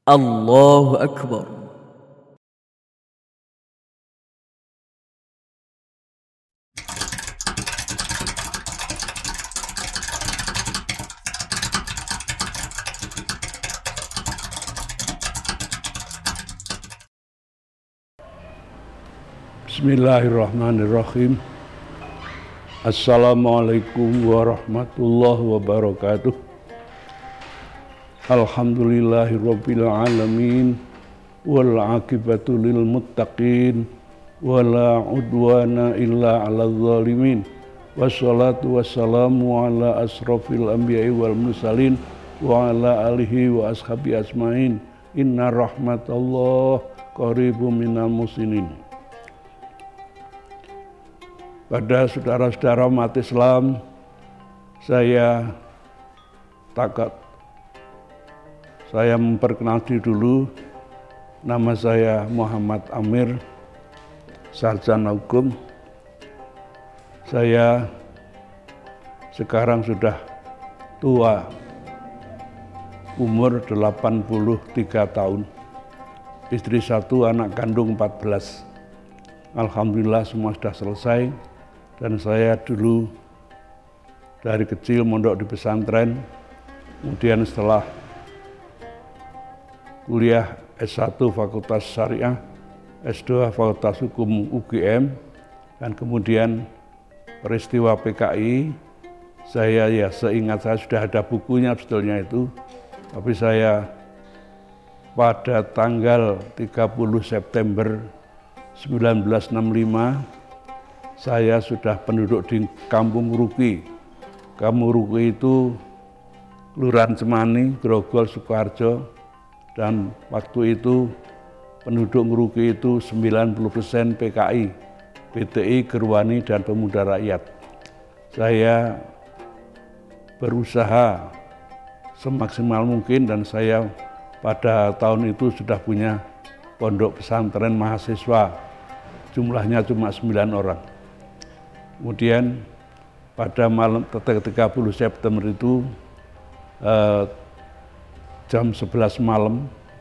الله أكبر. Bismillahirrahmanirrahim. Assalamualaikum warahmatullahi wabarakatuh. Alhamdulillahirabbil alamin wal aqibatu lil muttaqin wala udwana illa 'alal zalimin. Wassalatu wassalamu ala asrofil anbiya'i wal mursalin wa ala alihi wa ashabi asmain. Inna rahmatallah qaribum minal muslimin. Pada saudara-saudara umat Islam, saya memperkenalkan dulu. Nama saya Muhammad Amir, sarjana hukum. Saya sekarang sudah tua, umur 83 tahun. Istri 1, anak kandung 14. Alhamdulillah semua sudah selesai. Dan saya dulu dari kecil mondok di pesantren, kemudian setelah kuliah S1 Fakultas Syariah, S2 Fakultas Hukum UGM, dan kemudian peristiwa PKI, saya seingat saya sudah ada bukunya sebetulnya itu, tapi saya pada tanggal 30 September 1965, saya sudah penduduk di Kampung Ruki. Kampung Ruki itu Kelurahan Cemani, Grogol, Sukoharjo, dan waktu itu penduduk Ruki itu 90% PKI, PTI, Gerwani, dan Pemuda Rakyat. Saya berusaha semaksimal mungkin dan saya pada tahun itu sudah punya pondok pesantren mahasiswa, jumlahnya cuma 9 orang. Kemudian pada malam 30 September itu jam 11 malam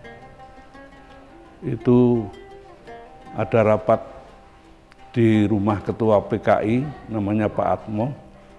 itu ada rapat di rumah ketua PKI namanya Pak Atmo.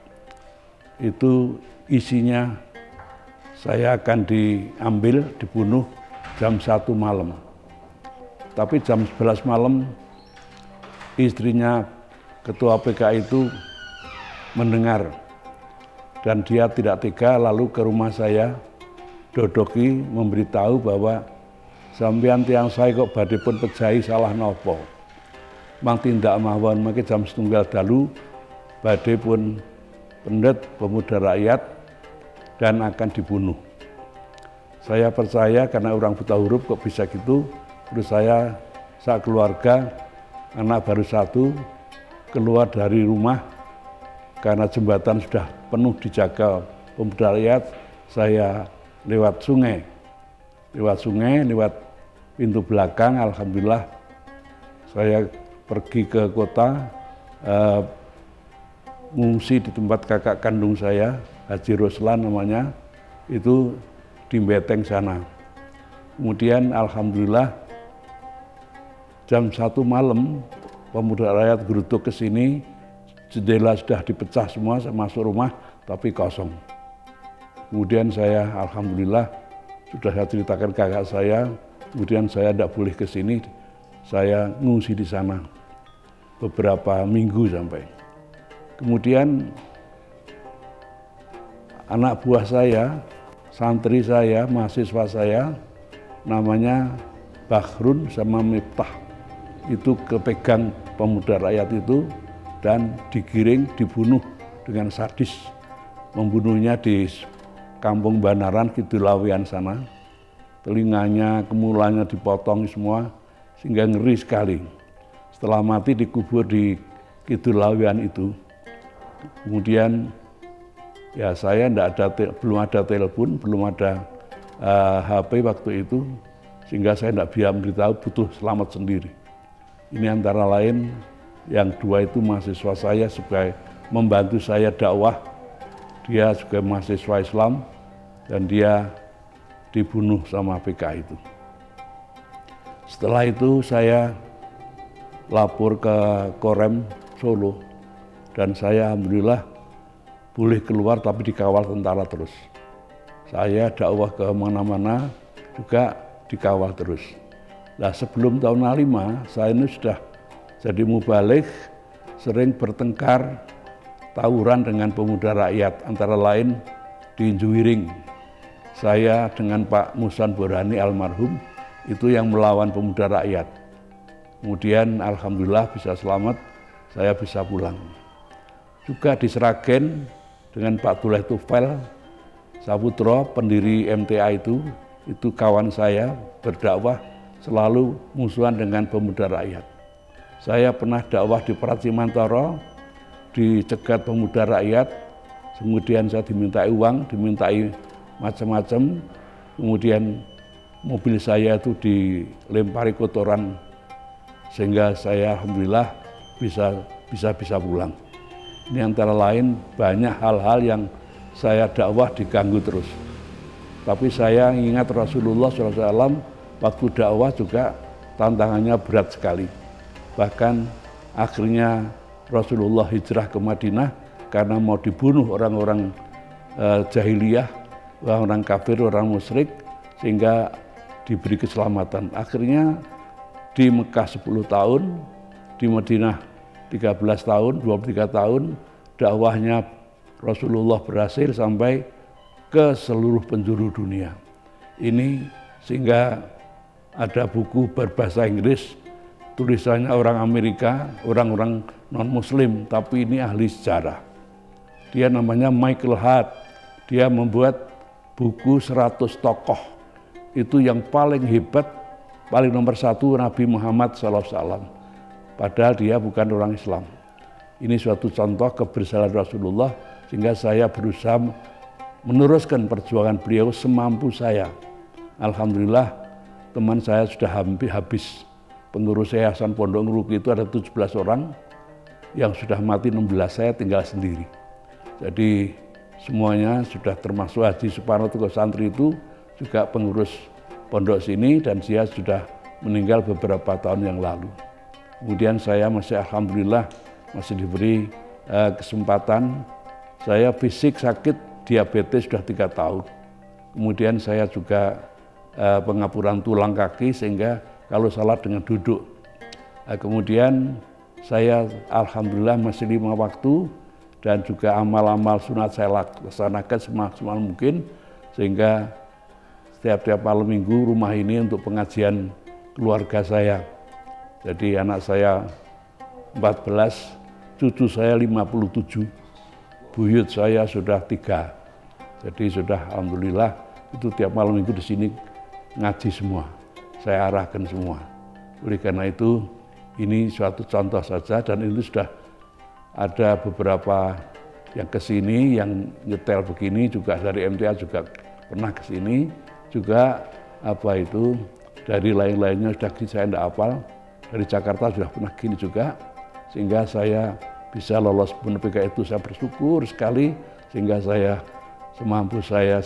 Itu isinya saya akan diambil, dibunuh jam 1 malam. Tapi jam 11 malam istrinya ketua PKI itu mendengar dan dia tidak tega, lalu ke rumah saya dodoki memberitahu bahwa sampeyan tiang saya kok badhe pun pejahi salah nopo. Mang tindak mawon mangke jam 1 dalu badhe pun pendet Pemuda Rakyat dan akan dibunuh. Saya percaya karena orang buta huruf kok bisa gitu. Terus saya keluarga, anak baru 1, keluar dari rumah karena jembatan sudah penuh dijaga Pemuda Rakyat. Saya lewat sungai, lewat pintu belakang. Alhamdulillah saya pergi ke kota, mengungsi di tempat kakak kandung saya, Haji Roslan namanya, itu di Beteng sana. Kemudian alhamdulillah jam 1 malam Pemuda Rakyat geruduk ke sini, jendela sudah dipecah semua, saya masuk rumah tapi kosong. Kemudian saya alhamdulillah sudah saya ceritakan kakak saya, kemudian saya tidak boleh ke sini, saya ngungsi di sana beberapa minggu sampai. Kemudian anak buah saya, santri saya, mahasiswa saya, namanya Bakhrun sama Miftah, itu kepegang Pemuda Rakyat itu dan digiring, dibunuh dengan sadis. Membunuhnya di Kampung Banaran, Kidul Lawean sana. Telinganya, kemulanya dipotong semua sehingga ngeri sekali. Setelah mati dikubur di Kidul Lawean itu. Kemudian ya saya belum ada telepon, belum ada HP waktu itu, sehingga saya tidak bisa memberitahu, butuh selamat sendiri. Ini antara lain yang 2 itu mahasiswa saya sebagai membantu saya dakwah. Dia juga mahasiswa Islam dan dia dibunuh sama PKI itu. Setelah itu saya lapor ke Korem Solo dan saya alhamdulillah boleh keluar tapi dikawal tentara terus. Saya dakwah ke mana-mana juga dikawal terus. Nah, sebelum tahun 65 saya ini sudah jadi mubalik, sering bertengkar tawuran dengan pemuda rakyat, antara lain di Juwiring. Saya dengan Pak Musan Borani almarhum itu yang melawan pemuda rakyat. Kemudian alhamdulillah bisa selamat, saya bisa pulang. Juga di Sragen dengan Pak Duleh Tufel Saputro, pendiri MTA itu kawan saya, berdakwah selalu musuhan dengan pemuda rakyat. Saya pernah dakwah di Pratimantoro, dicegat pemuda rakyat, kemudian saya dimintai uang, dimintai macam-macam, kemudian mobil saya itu dilempari kotoran sehingga saya alhamdulillah bisa pulang. Ini antara lain banyak hal-hal yang saya dakwah diganggu terus. Tapi saya ingat Rasulullah SAW waktu dakwah juga tantangannya berat sekali. Bahkan akhirnya Rasulullah hijrah ke Madinah karena mau dibunuh orang-orang jahiliyah, orang-orang kafir, orang musyrik, sehingga diberi keselamatan. Akhirnya di Mekah 10 tahun, di Madinah 13 tahun, 23 tahun, dakwahnya Rasulullah berhasil sampai ke seluruh penjuru dunia. Ini sehingga ada buku berbahasa Inggris, tulisannya orang Amerika, orang-orang non-Muslim, tapi ini ahli sejarah. Dia namanya Michael Hart, dia membuat buku 100 tokoh. Itu yang paling hebat, paling nomor satu Nabi Muhammad SAW. Padahal dia bukan orang Islam. Ini suatu contoh kebersamaan Rasulullah, sehingga saya berusaha meneruskan perjuangan beliau semampu saya. Alhamdulillah teman saya sudah hampir habis. Pengurus Yayasan Pondok Ngeruki itu ada 17 orang, yang sudah mati 16, saya tinggal sendiri. Jadi semuanya sudah termasuk Haji Suparno Tugo Santri itu juga pengurus pondok sini dan dia sudah meninggal beberapa tahun yang lalu. Kemudian saya masih alhamdulillah masih diberi kesempatan. Saya fisik sakit diabetes sudah 3 tahun. Kemudian saya juga pengapuran tulang kaki sehingga kalau salah dengan duduk. Kemudian saya alhamdulillah masih 5 waktu dan juga amal-amal sunat saya laksanakan semaksimal mungkin sehingga setiap malam minggu rumah ini untuk pengajian keluarga saya. Jadi anak saya 14, cucu saya 57, buyut saya sudah 3. Jadi sudah alhamdulillah itu tiap malam minggu di sini ngaji semua. Saya arahkan semua. Oleh karena itu ini suatu contoh saja dan itu sudah ada beberapa yang kesini, yang nyetel begini juga dari MTA juga pernah kesini. Juga dari lain-lainnya sudah saya tidak hafal, dari Jakarta sudah pernah gini juga, sehingga saya bisa lolos PNPK itu saya bersyukur sekali, sehingga saya semampu saya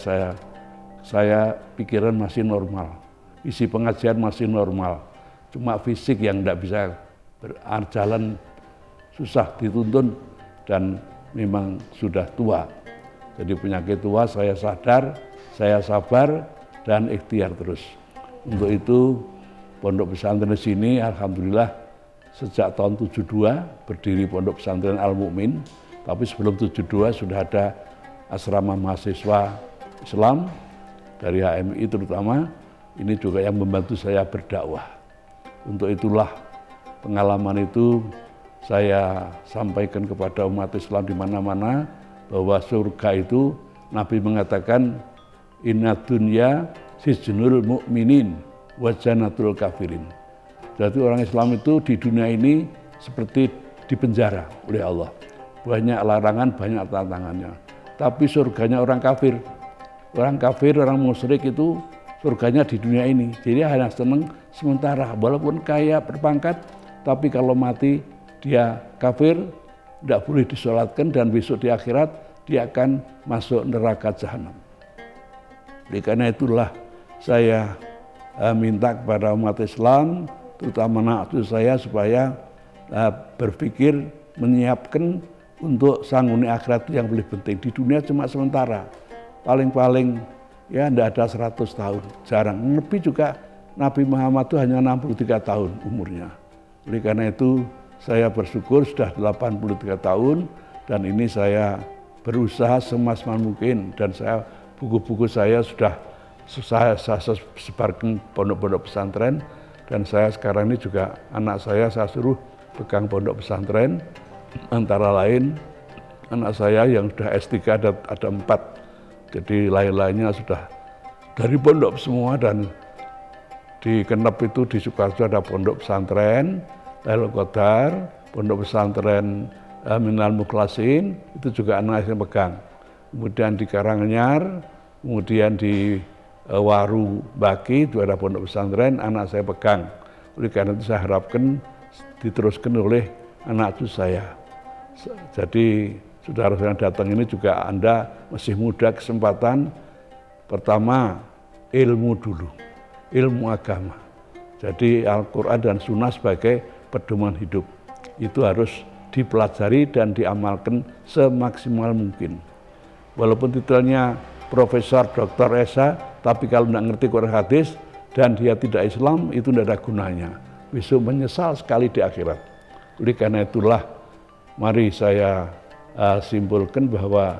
pikiran masih normal, isi pengajian masih normal, cuma fisik yang tidak bisa berjalan susah dituntun dan memang sudah tua. Jadi penyakit tua saya sadar, saya sabar, dan ikhtiar terus. Untuk itu pondok pesantren di sini alhamdulillah sejak tahun 72 berdiri pondok pesantren Al Mukmin, tapi sebelum 72 sudah ada asrama mahasiswa Islam dari HMI terutama, ini juga yang membantu saya berdakwah. Untuk itulah pengalaman itu saya sampaikan kepada umat Islam di mana-mana bahwa surga itu Nabi mengatakan inna dunya sijnul mu'minin wa jannatul kafirin. Jadi orang Islam itu di dunia ini seperti di penjara oleh Allah. Banyak larangan, banyak tantangannya. Tapi surganya orang kafir. Orang kafir, orang musyrik itu surganya di dunia ini. Jadi hanya senang sementara, walaupun kaya berpangkat, tapi kalau mati dia kafir, tidak boleh disolatkan dan besok di akhirat dia akan masuk neraka jahanam. Karena itulah saya minta kepada umat Islam, terutama anak cucu saya, supaya berpikir menyiapkan untuk sangguni akhirat yang lebih penting. Di dunia cuma sementara, paling-paling ya tidak ada 100 tahun, jarang. Lebih juga Nabi Muhammad itu hanya 63 tahun umurnya. Oleh karena itu saya bersyukur sudah 83 tahun, dan ini saya berusaha semaksimal mungkin, dan buku-buku saya sudah saya sebarkan pondok-pondok pesantren, dan saya sekarang ini juga anak saya suruh pegang pondok pesantren, antara lain anak saya yang sudah S3 ada 4, jadi lain-lainnya sudah dari pondok semua. Dan di Kenep itu di Sukoharjo ada pondok pesantren Lailul Qadar, pondok pesantren Minal Mukhlasin, itu juga anak saya pegang. Kemudian di Karanganyar, kemudian di Waru Baki itu ada pondok pesantren, anak saya pegang. Oleh karena itu saya harapkan diteruskan oleh anak cucu saya. Jadi saudara yang datang ini juga Anda masih muda, kesempatan pertama ilmu dulu, ilmu agama. Jadi Al-Quran dan Sunnah sebagai pedoman hidup itu harus dipelajari dan diamalkan semaksimal mungkin. Walaupun titelnya Profesor Dr. Esa, tapi kalau tidak ngerti Quran hadis dan dia tidak Islam, itu tidak ada gunanya. Besok menyesal sekali di akhirat. Oleh karena itulah, mari saya simpulkan bahwa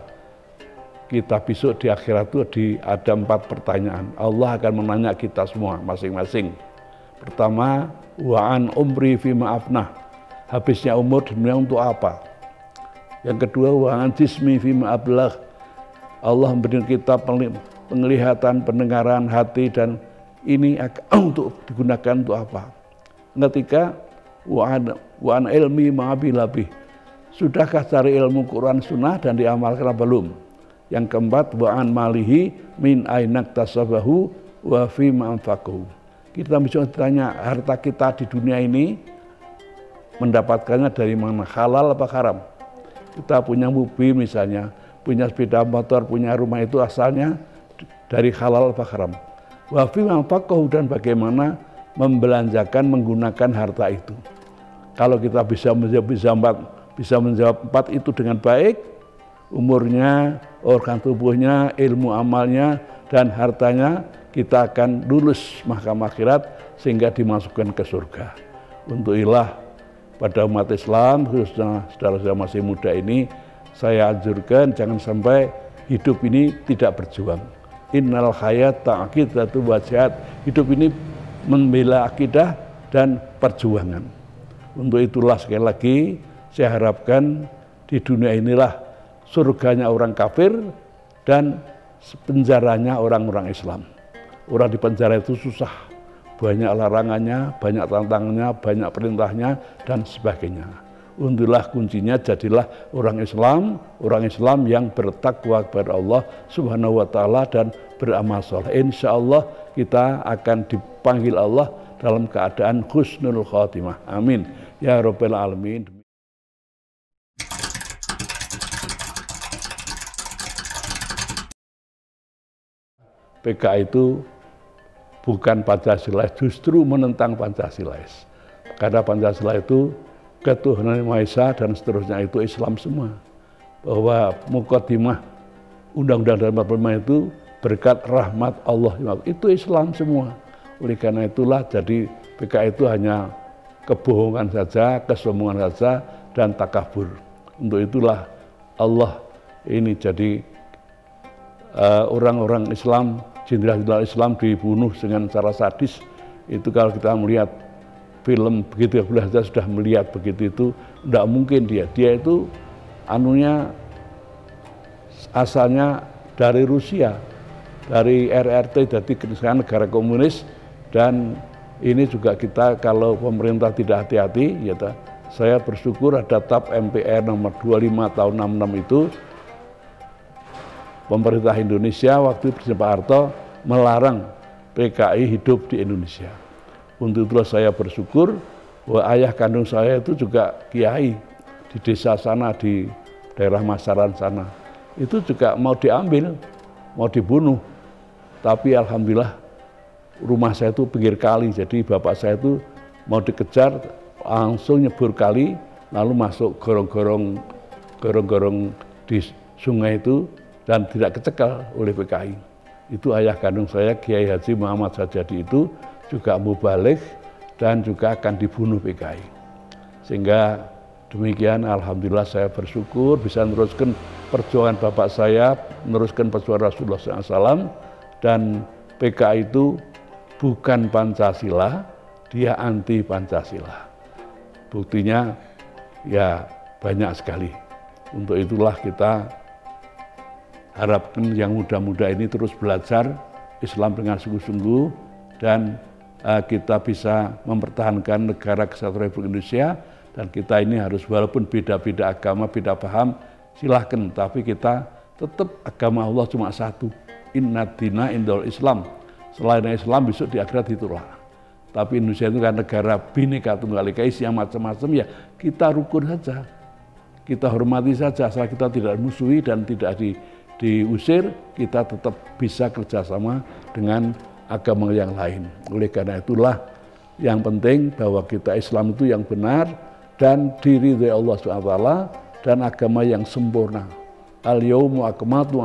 kita besok di akhirat itu ada 4 pertanyaan. Allah akan menanya kita semua masing-masing. Pertama, wa'an umri fima afnah. Habisnya umur di dunia untuk apa? Yang kedua, wa'an jismi fima ablagh. Allah memberikan kita penglihatan, pendengaran, hati, dan ini untuk digunakan untuk apa? Yang ketiga, wa'an ilmi ma'abilabih. Sudahkah cari ilmu Quran Sunnah dan diamalkan atau belum? Yang keempat, wa'an malihi min ainak tasabahu wa fi ma'anfaqahu. Kita bisa ditanya, harta kita di dunia ini mendapatkannya dari mana? Halal apa haram? Kita punya mobil misalnya, punya sepeda motor, punya rumah, itu asalnya dari halal apa haram? Wa fi ma'anfaqahu, dan bagaimana membelanjakan, menggunakan harta itu. Kalau kita bisa menjawab 4 itu dengan baik, umurnya, organ tubuhnya, ilmu amalnya, dan hartanya, kita akan lulus mahkamah akhirat sehingga dimasukkan ke surga. Untuk ilah pada umat Islam, khususnya saudara-saudara masih muda ini, saya anjurkan jangan sampai hidup ini tidak berjuang. Innal hayata aqidatu wa jihad. Hidup ini membela akidah dan perjuangan. Untuk itulah sekali lagi saya harapkan di dunia inilah surganya orang kafir dan penjaranya orang-orang Islam. Orang di penjara itu susah, banyak larangannya, banyak tantangannya, banyak perintahnya, dan sebagainya. Untuklah kuncinya, jadilah orang Islam yang bertakwa kepada Allah Subhanahu wa Ta'ala dan beramal saleh. Insya Allah kita akan dipanggil Allah dalam keadaan husnul khatimah. Amin ya rabbal alamin. PKI itu bukan Pancasila, justru menentang Pancasila. Karena Pancasila itu ketuhanan Maha Esa dan seterusnya, itu Islam semua. Bahwa muqaddimah Undang-Undang 45 itu berkat rahmat Allah, itu Islam semua. Oleh karena itulah jadi PKI itu hanya kebohongan saja, kesombongan saja, dan takabur. Untuk itulah Allah ini jadi orang-orang Islam, jenderal-jenderal Islam dibunuh dengan cara sadis. Itu kalau kita melihat film begitu, saja sudah melihat begitu, itu tidak mungkin dia itu anunya asalnya dari Rusia, dari RRT, jadi negara komunis. Dan ini juga kita kalau pemerintah tidak hati-hati, ya, saya bersyukur ada TAP MPR nomor 25 tahun 66 itu, pemerintah Indonesia waktu Presiden Pak Harto melarang PKI hidup di Indonesia. Untuk itulah saya bersyukur bahwa ayah kandung saya itu juga kiai di desa sana, di daerah Masaran sana. Itu juga mau diambil, mau dibunuh. Tapi alhamdulillah rumah saya itu pinggir kali, jadi bapak saya itu mau dikejar langsung nyebur kali, lalu masuk gorong-gorong di sungai itu dan tidak kecekal oleh PKI. Itu ayah kandung saya, Kiai Haji Muhammad Sajadi itu juga mubalik dan juga akan dibunuh PKI. Sehingga demikian, alhamdulillah saya bersyukur bisa meneruskan perjuangan bapak saya, meneruskan perjuangan Rasulullah SAW, dan PKI itu bukan Pancasila, dia anti Pancasila. Buktinya ya banyak sekali. Untuk itulah kita harapkan yang muda-muda ini terus belajar Islam dengan sungguh-sungguh dan kita bisa mempertahankan negara kesatuan Republik Indonesia. Dan kita ini harus walaupun beda-beda agama, beda paham, silahkan. Tapi kita tetap agama Allah cuma satu. Inna dina indal Islam. Selain Islam besok di akhirat itulah. Tapi Indonesia itu kan negara Bhinneka Tunggal Ika, yang macam-macam, ya kita rukun saja. Kita hormati saja, asal kita tidak musuhi dan tidak diusir, kita tetap bisa kerjasama dengan agama yang lain. Oleh karena itulah yang penting bahwa kita Islam itu yang benar dan diridhai Allah SWT dan agama yang sempurna. Al-yawma akmaltu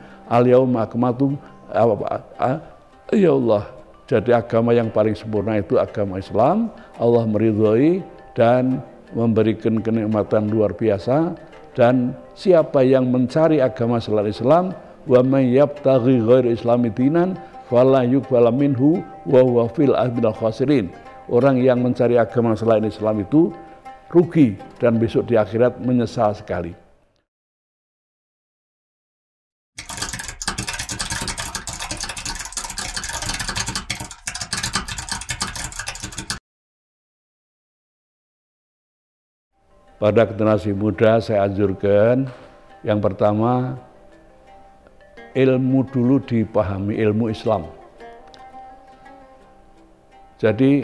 ya Allah. Jadi agama yang paling sempurna itu agama Islam. Allah meridhai dan memberikan kenikmatan luar biasa. Dan siapa yang mencari agama selain Islam, wa may yabtaghi ghaira islami dinan fala yuqbala minhu wa huwa fil akhirati khasirin. Orang yang mencari agama selain Islam itu rugi dan besok di akhirat menyesal sekali. Pada generasi muda saya anjurkan yang pertama, ilmu dulu dipahami, ilmu Islam. Jadi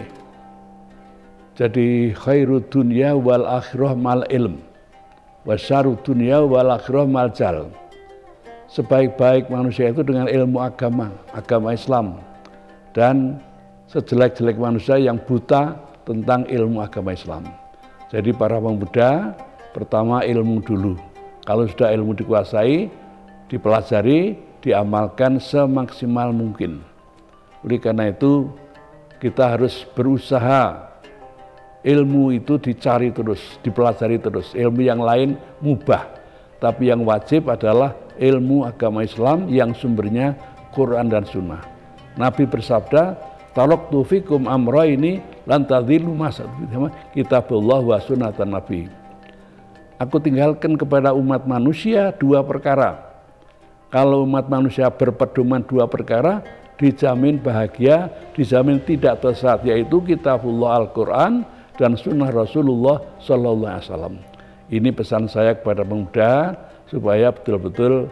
khairud dunya wal akhirah mal ilm wa syarrud dunya wal akhirah mal jal. Sebaik-baik manusia itu dengan ilmu agama Islam, dan sejelek-jelek manusia yang buta tentang ilmu agama Islam. Jadi para pemuda, pertama ilmu dulu. Kalau sudah ilmu dikuasai, dipelajari, diamalkan semaksimal mungkin. Oleh karena itu, kita harus berusaha ilmu itu dicari terus, dipelajari terus. Ilmu yang lain mubah, tapi yang wajib adalah ilmu agama Islam yang sumbernya Quran dan Sunnah. Nabi bersabda, taraktu fikum amraini lan tadhillu ma kitabullah wa sunnatan nabi. Aku tinggalkan kepada umat manusia dua perkara. Kalau umat manusia berpedoman dua perkara, dijamin bahagia, dijamin tidak tersesat, yaitu kitabullah Al-Quran dan sunnah Rasulullah Sallallahu Alaihi Wasallam. Ini pesan saya kepada pemuda supaya betul-betul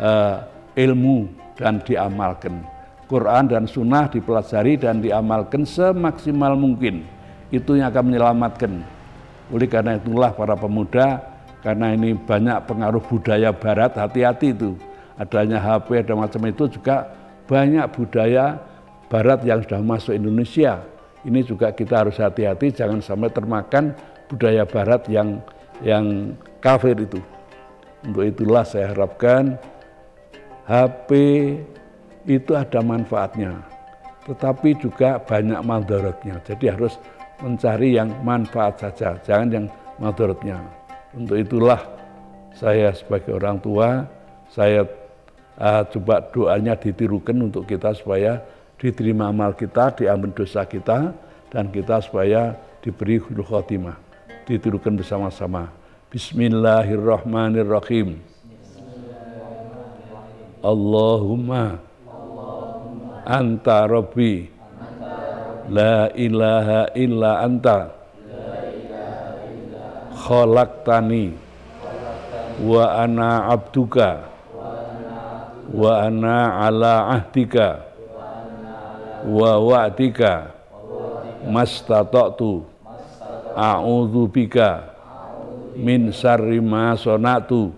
ilmu dan diamalkan. Quran dan Sunnah dipelajari dan diamalkan semaksimal mungkin. Itu yang akan menyelamatkan. Oleh karena itulah para pemuda, karena ini banyak pengaruh budaya Barat, hati-hati itu. Adanya HP, ada macam itu juga banyak budaya Barat yang sudah masuk Indonesia. Ini juga kita harus hati-hati, jangan sampai termakan budaya Barat yang kafir itu. Untuk itulah saya harapkan HP itu ada manfaatnya, tetapi juga banyak madaratnya. Jadi harus mencari yang manfaat saja, jangan yang madaratnya. Untuk itulah saya sebagai orang tua, saya coba doanya ditirukan untuk kita supaya diterima amal kita, diampuni dosa kita, dan kita supaya diberi husnul khotimah. Ditirukan bersama-sama. Bismillahirrahmanirrahim. Allahumma anta rabbi la ilaha illa anta khalaqtani wa ana abduka wa ana ala ahdika wa wa'dika mastata'tu a'udzu bika min syarri ma sana'tu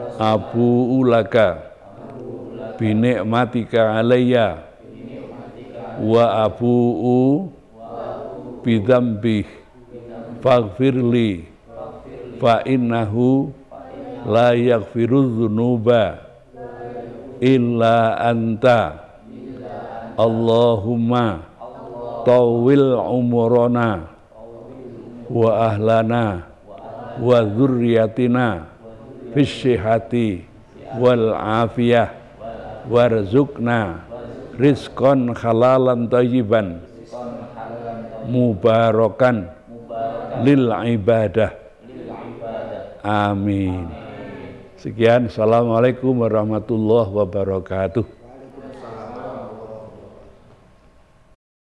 abu'u laka bi ni'matika alayya wa abu'u bidzambi faghfirli fa innahu la yaghfirudz dzunuba illa anta Allahumma tawil umurana wa ahlana wa dzurriyyatina fis sihhati wal afiyah warzuqna rizqan halalan thayyiban mubarakan lil ibadah. Amin. Sekian, assalamualaikum warahmatullahi wabarakatuh.